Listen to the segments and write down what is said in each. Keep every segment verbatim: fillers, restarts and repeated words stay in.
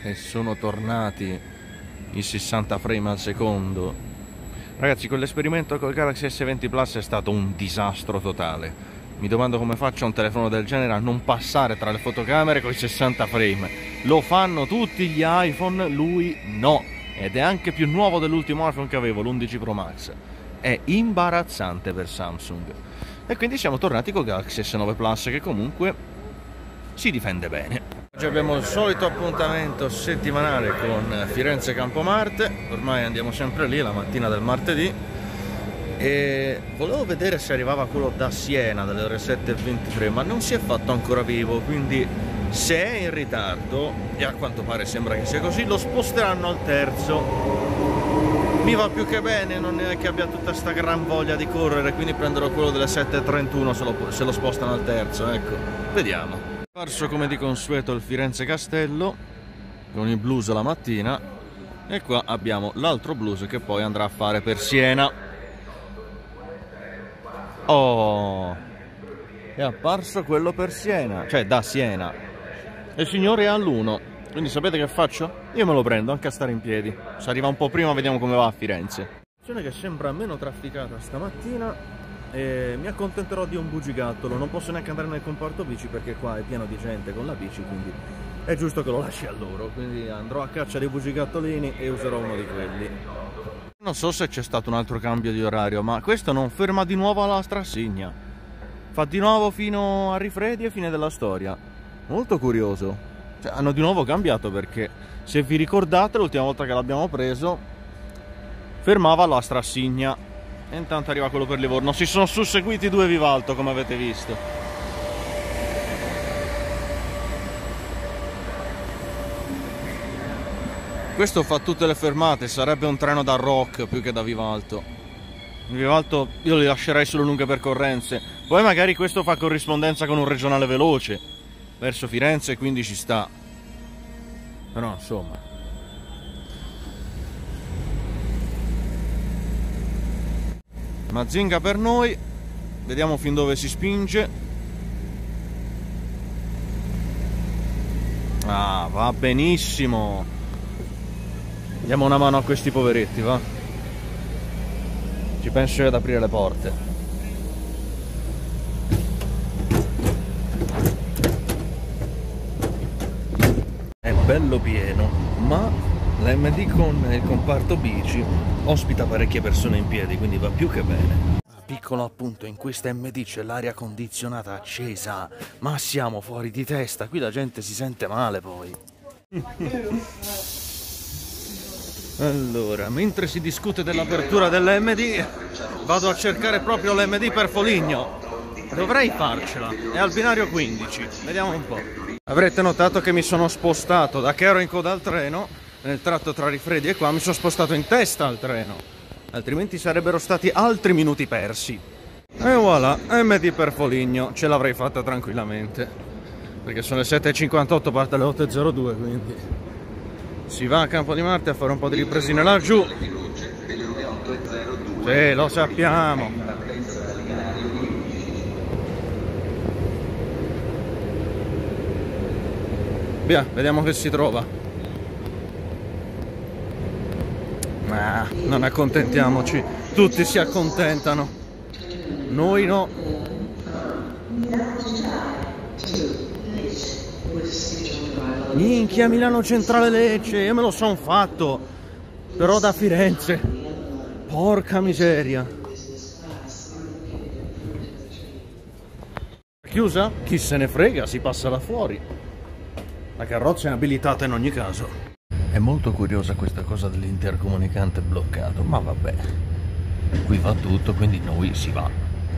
e sono tornati i sessanta frame al secondo. Ragazzi, quell'esperimento col Galaxy S venti Plus è stato un disastro totale. Mi domando come faccia un telefono del genere a non passare tra le fotocamere con i sessanta frame. Lo fanno tutti gli iPhone, lui no. Ed è anche più nuovo dell'ultimo iPhone che avevo, l'undici Pro Max. È imbarazzante per Samsung. E quindi siamo tornati col Galaxy S nove Plus, che comunque si difende bene. Oggi abbiamo il solito appuntamento settimanale con Firenze Campomarte. Ormai andiamo sempre lì la mattina del martedì. E volevo vedere se arrivava quello da Siena dalle ore sette e ventitré, ma non si è fatto ancora vivo, quindi se è in ritardo, e a quanto pare sembra che sia così, lo sposteranno al terzo. Mi va più che bene, non è che abbia tutta sta gran voglia di correre, quindi prenderò quello delle sette e trentuno se lo, se lo spostano al terzo, ecco, vediamo. Parso come di consueto il Firenze Castello con il blues la mattina, e qua abbiamo l'altro blues che poi andrà a fare per Siena. Oh, è apparso quello per Siena, cioè da Siena, e il signore è all'uno, quindi sapete che faccio? Io me lo prendo anche a stare in piedi. Se arriva un po' prima vediamo come va a Firenze. Che sembra meno trafficata stamattina. E mi accontenterò di un bugigattolo. Non posso neanche andare nel comparto bici perché qua è pieno di gente con la bici, quindi è giusto che lo lasci a loro. Quindi andrò a caccia dei bugigattolini e userò uno di quelli. Non so se c'è stato un altro cambio di orario, ma questo non ferma di nuovo alla Strassigna. Fa di nuovo fino a Rifredi e fine della storia. Molto curioso. Cioè, hanno di nuovo cambiato, perché se vi ricordate l'ultima volta che l'abbiamo preso fermava alla Strassigna. E intanto arriva quello per Livorno. Si sono susseguiti due Vivalto, come avete visto. Questo fa tutte le fermate. Sarebbe un treno da Rock più che da Vivalto. Il Vivalto io li lascerei sulle lunghe percorrenze. Poi magari questo fa corrispondenza con un regionale veloce verso Firenze, quindi ci sta. Però insomma, Mazinga per noi. Vediamo fin dove si spinge. Ah, va benissimo. Diamo una mano a questi poveretti, va. Ci penso io ad aprire le porte. È bello pieno, ma l'M D con il comparto bici ospita parecchie persone in piedi, quindi va più che bene. Piccolo appunto, in questa M D c'è l'aria condizionata accesa, ma siamo fuori di testa, qui la gente si sente male poi. Allora, mentre si discute dell'apertura dell'M D, vado a cercare proprio l'M D per Foligno. Dovrei farcela, è al binario quindici, vediamo un po'. Avrete notato che mi sono spostato, da che ero in coda al treno, nel tratto tra Rifredi e qua, mi sono spostato in testa al treno, altrimenti sarebbero stati altri minuti persi. E voilà, M D per Foligno, ce l'avrei fatta tranquillamente, perché sono le sette e cinquantotto, parte le otto e zero due, quindi si va a Campo di Marte a fare un po' di ripresine laggiù. Sì, lo sappiamo. Via, vediamo che si trova. Ma non accontentiamoci, tutti si accontentano, noi no. Minchia, Milano Centrale Lecce, io me lo son fatto, però da Firenze. Porca miseria. Chiusa? Chi se ne frega, si passa da fuori. La carrozza è abilitata in ogni caso. È molto curiosa questa cosa dell'intercomunicante bloccato, ma vabbè, qui va tutto, quindi noi si va.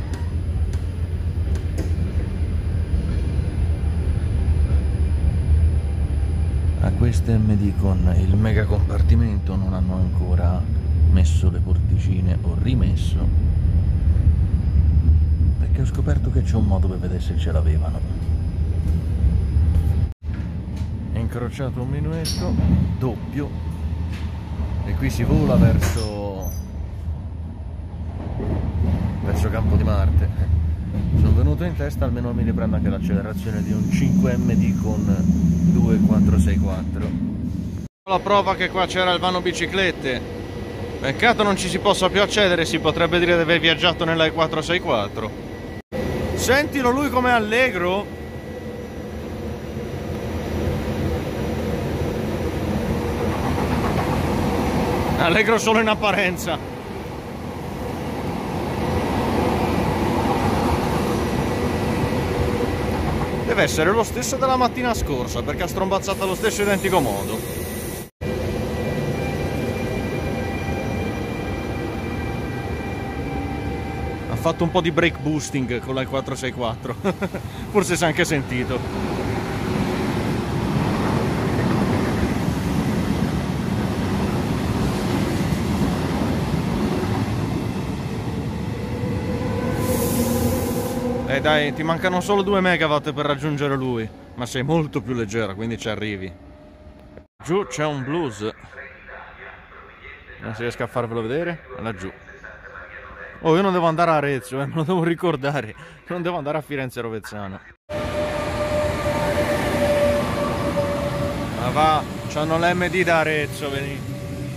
A queste M D con il mega compartimento non hanno ancora messo le porticine o rimesso, perché ho scoperto che c'è un modo per vedere se ce l'avevano. Incrociato un minuetto doppio e qui si vola verso verso Campo di Marte. Sono venuto in testa, almeno mi riprendo anche l'accelerazione di un cinque M D con due quattro sei quattro. La prova che qua c'era il vano biciclette. Peccato non ci si possa più accedere, si potrebbe dire di aver viaggiato nella E quattrocentosessantaquattro. Sentilo lui com'è allegro. Allegro solo in apparenza. Deve essere lo stesso della mattina scorsa, perché ha strombazzato allo stesso identico modo. Ha fatto un po' di brake boosting con la E quattrocentosessantaquattro. Forse si è anche sentito. Eh dai, ti mancano solo due megawatt per raggiungere lui, ma sei molto più leggera, quindi ci arrivi. Giù c'è un blues. Non si riesce a farvelo vedere? È laggiù. Oh, io non devo andare a Arezzo, eh, me lo devo ricordare. Non devo andare a Firenze Rovezzano. Ma va, c'hanno l'M D da Arezzo, veni.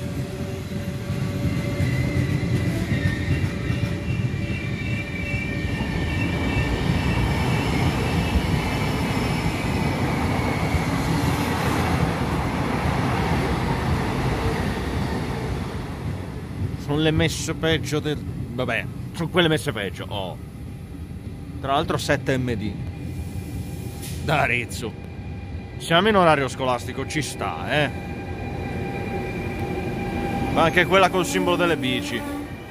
Sono le messe peggio del... Vabbè, sono quelle messe peggio. Oh. Tra l'altro sette M D da Arezzo. Siamo in orario scolastico, ci sta, eh. Ma anche quella col simbolo delle bici.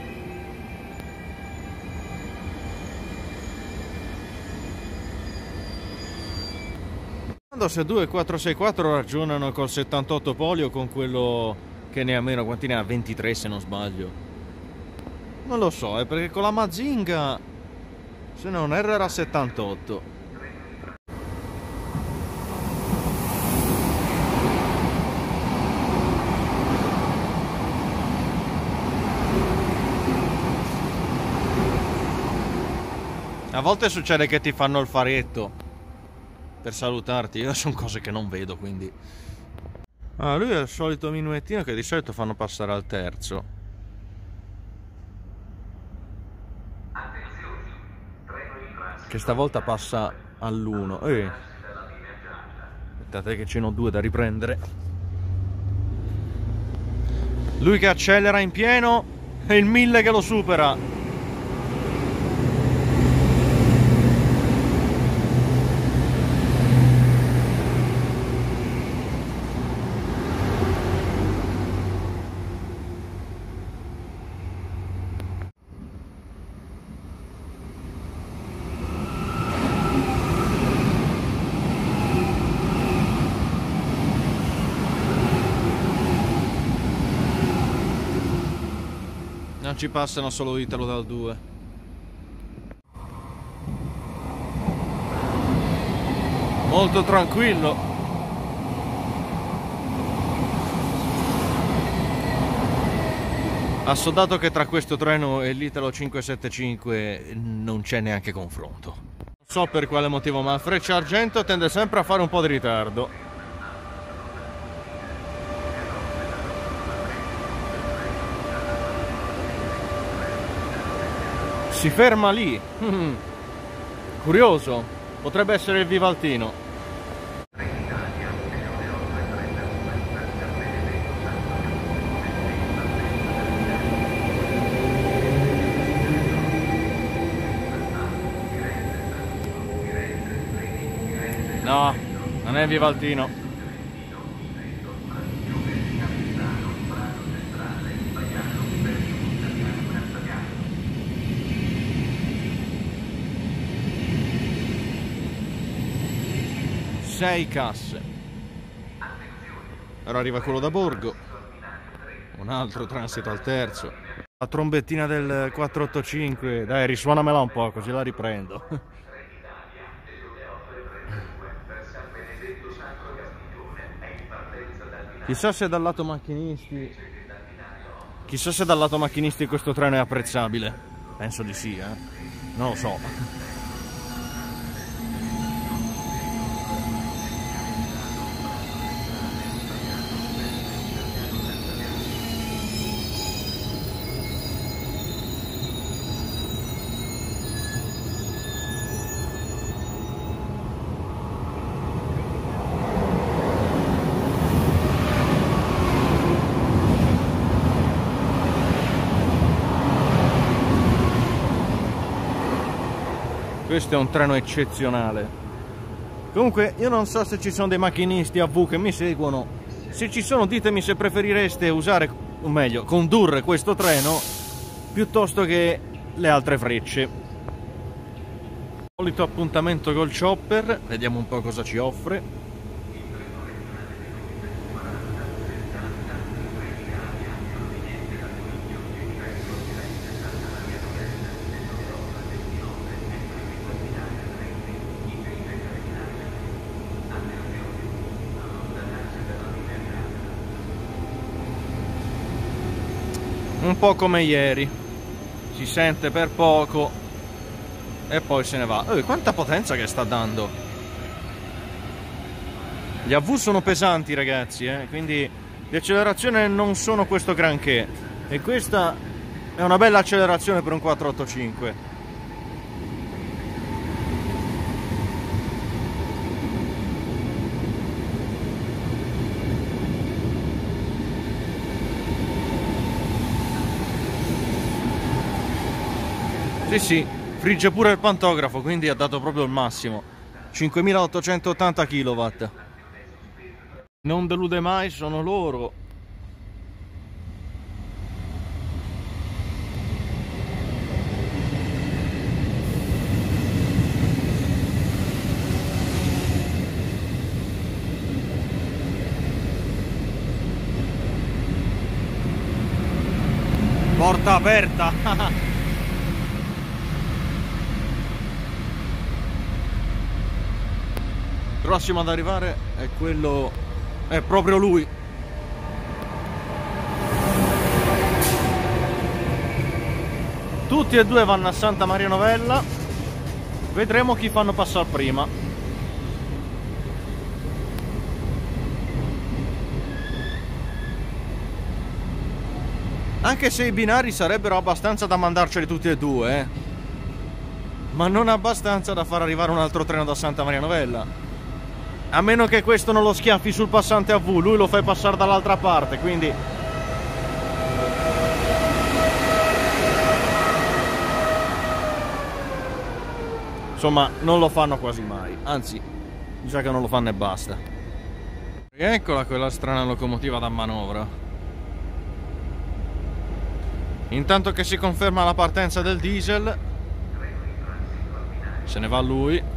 Quando se due quattro sei quattro ragionano col settantotto polio con quello che ne ha meno, quanti ne ha? ventitré se non sbaglio. Non lo so, è perché con la Mazinga, se non erro, era settantotto. A volte succede che ti fanno il faretto per salutarti. Io sono cose che non vedo, quindi... Ah, lui è il solito minuettino che di solito fanno passare al terzo. Che stavolta passa all'uno. Eh. Aspettate che ce n'ho due da riprendere. Lui che accelera in pieno e il mille che lo supera. Non ci passano solo Italo dal due. Molto tranquillo. Assodato che tra questo treno e l'Italo cinquecentosettantacinque non c'è neanche confronto. Non so per quale motivo, ma Freccia Argento tende sempre a fare un po' di ritardo. Si ferma lì. Mm. Curioso. Potrebbe essere il Vivaltino. No, non è il Vivaltino. sei casse. Ora arriva quello da Borgo. Un altro transito al terzo. La trombettina del quattrocentottantacinque. Dai, risuonamela un po' così la riprendo. Chissà se dal lato macchinisti Chissà se dal lato macchinisti questo treno è apprezzabile. Penso di sì, eh. Non lo so. Questo è un treno eccezionale. Comunque io non so se ci sono dei macchinisti A V che mi seguono. Se ci sono, ditemi se preferireste usare, o meglio, condurre questo treno piuttosto che le altre frecce. Solito appuntamento col chopper, vediamo un po' cosa ci offre. Un po' come ieri, si sente per poco e poi se ne va. Oh, quanta potenza che sta dando! Gli A V sono pesanti, ragazzi, eh? Quindi le accelerazioni non sono questo granché, e questa è una bella accelerazione per un quattrocentottantacinque. Sì, sì, frigge pure il pantografo, quindi ha dato proprio il massimo. cinquemilaottocentottanta chilowatt. Non delude mai, sono loro. Porta aperta. Prossimo ad arrivare è quello, è proprio lui. Tutti e due vanno a Santa Maria Novella. Vedremo chi fanno passare prima. Anche se i binari sarebbero abbastanza da mandarceli tutti e due, eh. Ma non abbastanza da far arrivare un altro treno da Santa Maria Novella. A meno che questo non lo schiaffi sul passante A V, lui lo fai passare dall'altra parte, quindi... Insomma, non lo fanno quasi mai, anzi, mi sa che non lo fanno e basta. E eccola quella strana locomotiva da manovra. Intanto che si conferma la partenza del diesel, se ne va lui.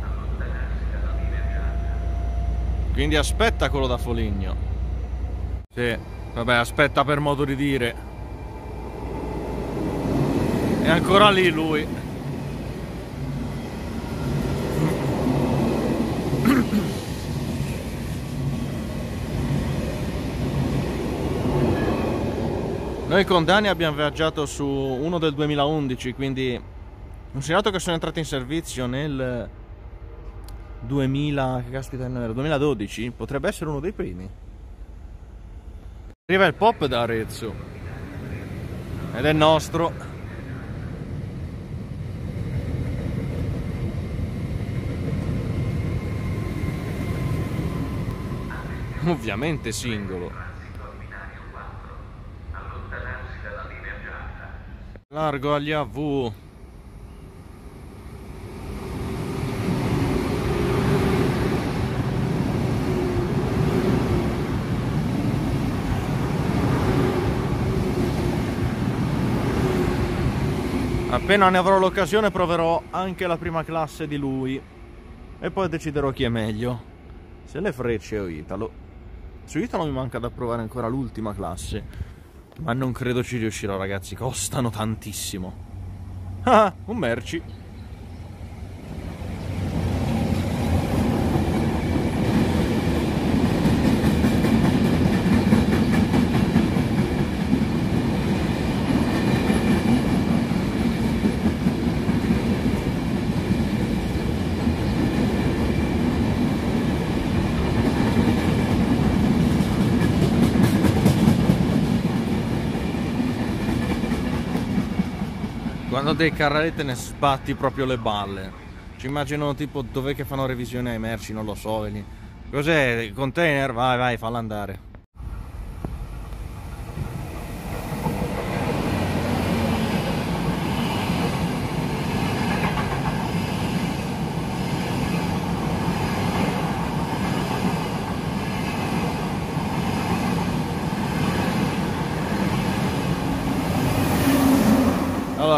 Quindi aspetta quello da Foligno. Sì, vabbè, aspetta per modo di dire. È ancora lì lui. Noi con Dani abbiamo viaggiato su uno del duemilaundici, quindi considerato che sono entrato in servizio nel duemila, che caspita era, duemiladodici, potrebbe essere uno dei primi. Arriva il pop da Arezzo ed è nostro. Ovviamente singolo. Largo agli A V. Appena ne avrò l'occasione proverò anche la prima classe di lui e poi deciderò chi è meglio, se le frecce o Italo. Su Italo mi manca da provare ancora l'ultima classe, ma non credo ci riuscirò, ragazzi, costano tantissimo. Ah, un merci. Quando dei carrelli te ne sbatti proprio le balle. Ci immagino tipo dov'è che fanno revisione ai merci, non lo so. Cos'è? Container? Vai, vai, falla andare.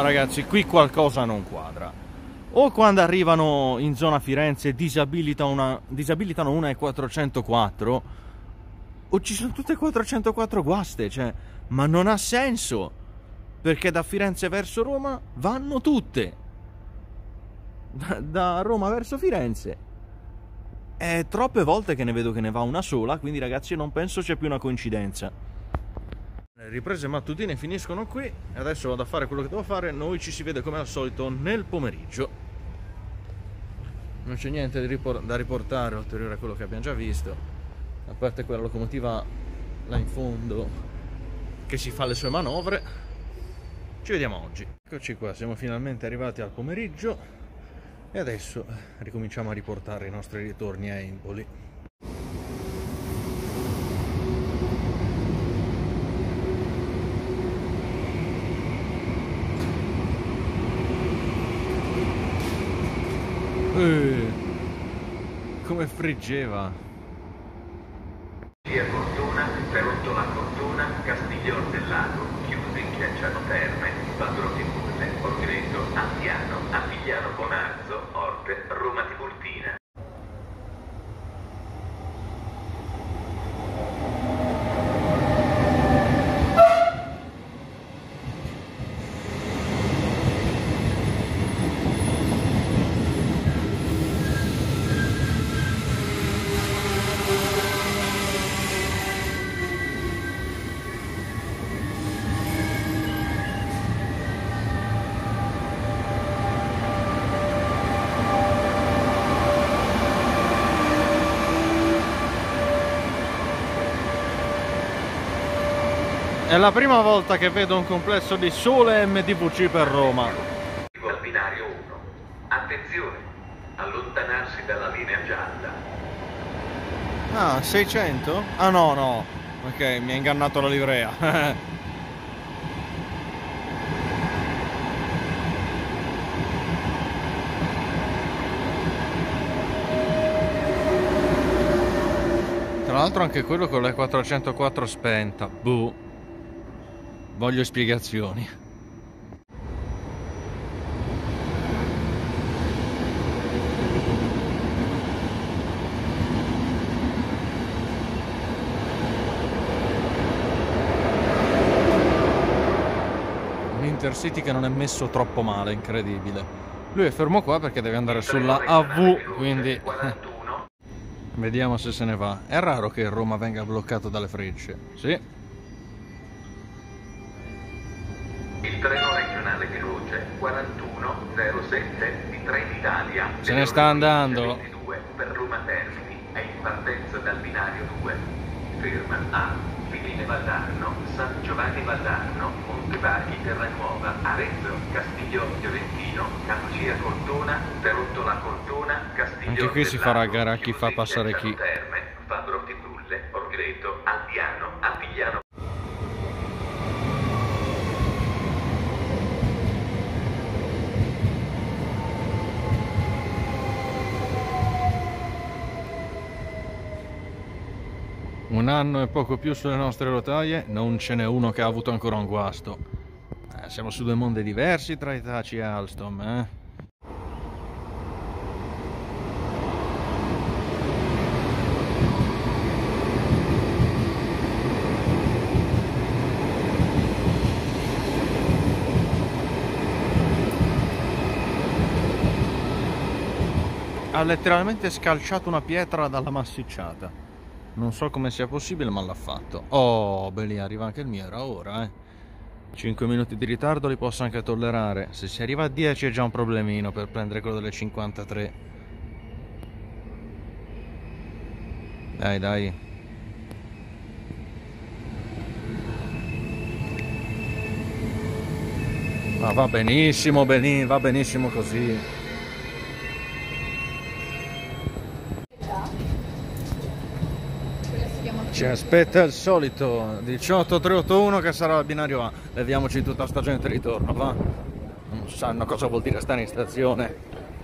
ragazzi, qui qualcosa non quadra. O quando arrivano in zona Firenze disabilitano una, disabilitano una E quattrocentoquattro, o ci sono tutte quattrocentoquattro guaste, cioè, ma non ha senso, perché da Firenze verso Roma vanno tutte, da, da Roma verso Firenze. È troppe volte che ne vedo che ne va una sola, quindi ragazzi non penso sia più una coincidenza. Le riprese mattutine finiscono qui, adesso vado a fare quello che devo fare, noi ci si vede come al solito nel pomeriggio. Non c'è niente di ripor- da riportare ulteriore a quello che abbiamo già visto, a parte quella locomotiva là in fondo che si fa le sue manovre. Ci vediamo oggi. Eccoci qua, siamo finalmente arrivati al pomeriggio e adesso ricominciamo a riportare i nostri ritorni a Empoli. Eh, come friggeva. Via Cortona, Perottola Cortona, Castiglione del Lago, chiusi in Chianciano Terme, Padroni Mulle, Orgreto, Anziano, Avigliano Bonazzo, Orte, Roma Tiburtina. È la prima volta che vedo un complesso di sole M D V C per Roma. Al binario uno. Attenzione, allontanarsi dalla linea gialla. Ah, seicento? Ah no, no. Ok, mi ha ingannato la livrea. Tra l'altro anche quello con la quattrocentoquattro spenta. Boh. Voglio spiegazioni. Un Intercity che non è messo troppo male, incredibile. Lui è fermo qua perché deve andare sulla A V, quindi vediamo se se ne va. È raro che Roma venga bloccato dalle frecce. Sì. Il treno regionale veloce quarantuno zero sette di Trenitalia se ne sta andando ventidue per Roma Termini è in partenza dal binario due. Ferma a Figline Valdarno, San Giovanni Valdarno, Montevacchi Terranuova, Arezzo, Castiglione Fiorentino, Cancia Cortona, Perottola Cortona, Castiglione. Anche qui si farà a gara chi fa passare chi. Terme, Padroni Mulle, Orgreto, Aldiano, Avigliano. Un anno e poco più sulle nostre rotaie, non ce n'è uno che ha avuto ancora un guasto. Eh, siamo su due mondi diversi tra Hitachi e Alstom, eh? Ha letteralmente scalciato una pietra dalla massicciata. Non so come sia possibile, ma l'ha fatto. Oh, beh, lì arriva anche il mio, era ora, eh. cinque minuti di ritardo li posso anche tollerare. Se si arriva a dieci è già un problemino per prendere quello delle cinquantatré. Dai, dai. Ma va benissimo, beni- va benissimo così. Ci aspetta il solito diciotto tre otto uno che sarà il binario A. Leviamoci tutta sta gente ritorno, va? Non sanno cosa vuol dire stare in stazione.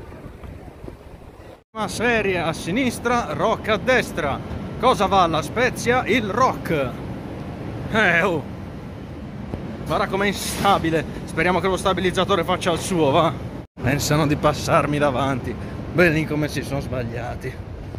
Una serie a sinistra, Rock a destra. Cosa va alla Spezia? Il Rock. Eh oh. Guarda com'è instabile. Speriamo che lo stabilizzatore faccia il suo, va? Pensano di passarmi davanti. Belli come si sono sbagliati.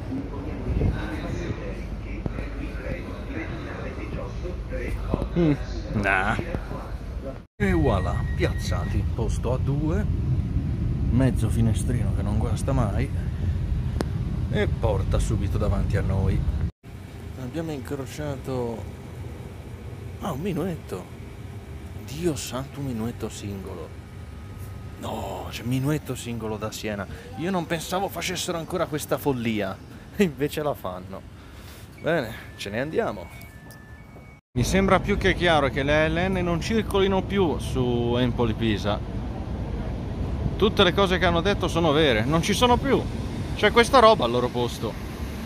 Mm, nah. E voilà, piazzati, posto a due, mezzo finestrino che non guasta mai e porta subito davanti a noi. Abbiamo incrociato... ah, un minuetto. Dio santo, un minuetto singolo. No, c'è minuetto singolo da Siena. Io non pensavo facessero ancora questa follia, e invece la fanno. Bene, ce ne andiamo. Mi sembra più che chiaro che le A L N non circolino più su Empoli-Pisa. Tutte le cose che hanno detto sono vere, non ci sono più. C'è questa roba al loro posto.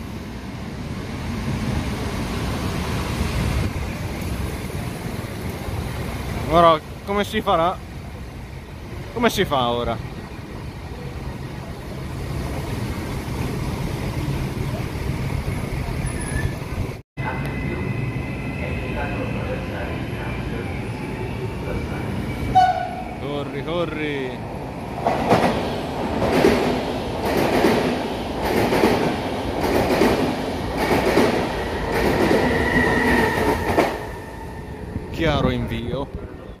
Ora, come si farà? Come si fa ora? Corri, corri! Chiaro invio.